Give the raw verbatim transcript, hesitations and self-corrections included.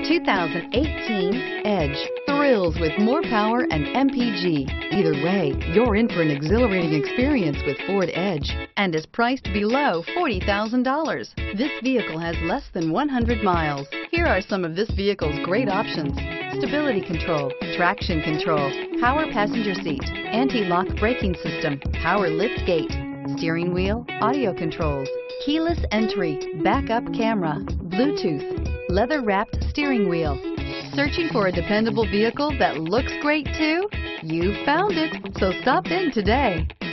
two thousand eighteen Edge thrills with more power and M P G. Either way, you're in for an exhilarating experience with Ford Edge and is priced below forty thousand dollars. This vehicle has less than one hundred miles. Here are some of this vehicle's great options: stability control, traction control, power passenger seat, anti-lock braking system, power lift gate, steering wheel audio controls, keyless entry, backup camera, Bluetooth, leather-wrapped steering wheel. Searching for a dependable vehicle that looks great too? You found it, so stop in today.